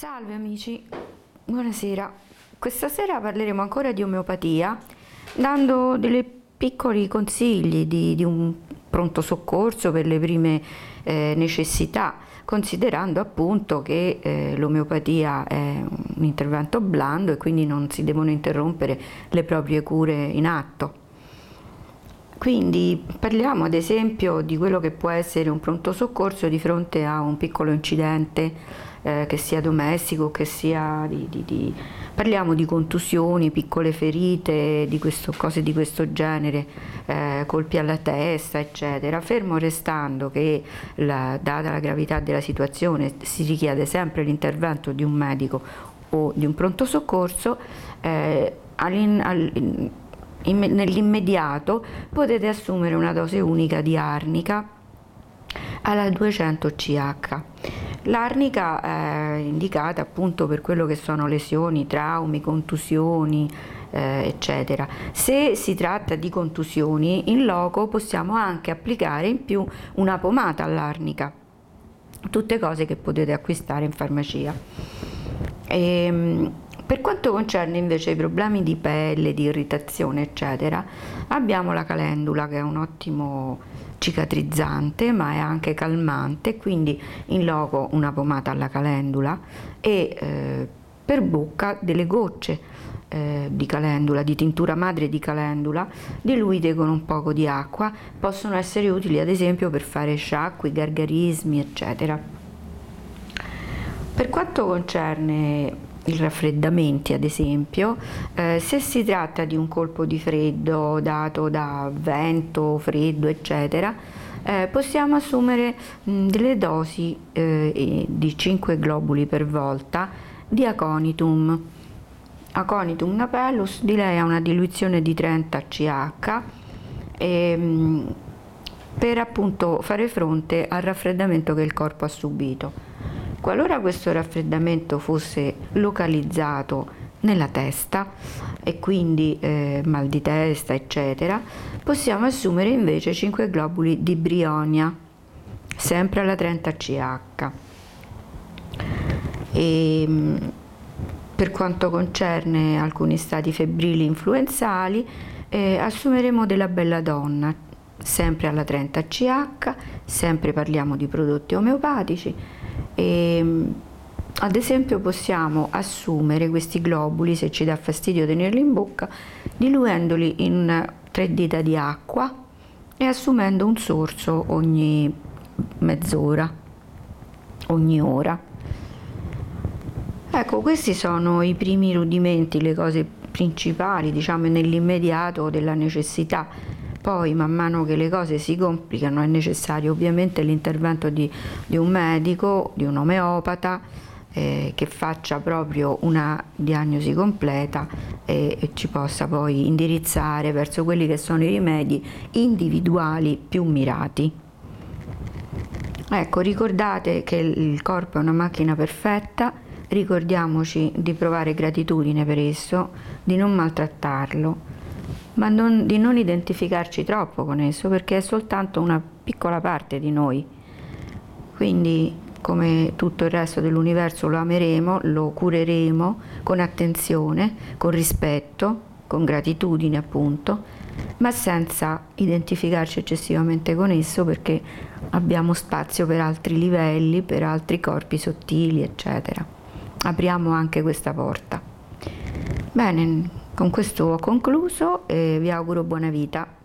Salve amici, buonasera. Questa sera parleremo ancora di omeopatia, dando dei piccoli consigli di un pronto soccorso per le prime necessità, considerando appunto che l'omeopatia è un intervento blando e quindi non si devono interrompere le proprie cure in atto. Quindi parliamo ad esempio di quello che può essere un pronto soccorso di fronte a un piccolo incidente che sia domestico, che sia parliamo di contusioni, piccole ferite, cose di questo genere, colpi alla testa, eccetera, fermo restando che data la gravità della situazione si richiede sempre l'intervento di un medico o di un pronto soccorso. Nell'immediato potete assumere una dose unica di arnica alla 200 CH. L'arnica è indicata appunto per quello che sono lesioni, traumi, contusioni, eccetera. Se si tratta di contusioni, in loco possiamo anche applicare in più una pomata all'arnica, tutte cose che potete acquistare in farmacia. Per quanto concerne invece i problemi di pelle, di irritazione, eccetera, abbiamo la calendula, che è un ottimo cicatrizzante, ma è anche calmante, quindi in loco una pomata alla calendula e per bocca delle gocce di calendula, di tintura madre di calendula, diluite con un poco di acqua, possono essere utili ad esempio per fare sciacqui, gargarismi, eccetera. Per quanto concerne i raffreddamenti, ad esempio, se si tratta di un colpo di freddo dato da vento, freddo, eccetera, possiamo assumere delle dosi di 5 globuli per volta di Aconitum. Aconitum napellus, di lei ha una diluizione di 30 CH per appunto fare fronte al raffreddamento che il corpo ha subito. Qualora questo raffreddamento fosse localizzato nella testa e quindi mal di testa, eccetera, possiamo assumere invece 5 globuli di Brionia, sempre alla 30 CH. Per quanto concerne alcuni stati febbrili influenzali, assumeremo della belladonna, sempre alla 30 CH, sempre parliamo di prodotti omeopatici. Ad esempio possiamo assumere questi globuli, se ci dà fastidio tenerli in bocca, diluendoli in 3 dita di acqua e assumendo un sorso ogni mezz'ora, ogni ora. Ecco, questi sono i primi rudimenti, le cose principali, diciamo, nell'immediato della necessità. Poi man mano che le cose si complicano è necessario ovviamente l'intervento di un medico, di un omeopata che faccia proprio una diagnosi completa e ci possa poi indirizzare verso quelli che sono i rimedi individuali più mirati. Ecco, ricordate che il corpo è una macchina perfetta, ricordiamoci di provare gratitudine per esso, di non maltrattarlo, ma di non identificarci troppo con esso, perché è soltanto una piccola parte di noi. Quindi, come tutto il resto dell'universo, lo ameremo, lo cureremo con attenzione, con rispetto, con gratitudine appunto, ma senza identificarci eccessivamente con esso, perché abbiamo spazio per altri livelli, per altri corpi sottili, eccetera. Apriamo anche questa porta. Bene, con questo ho concluso e vi auguro buona vita.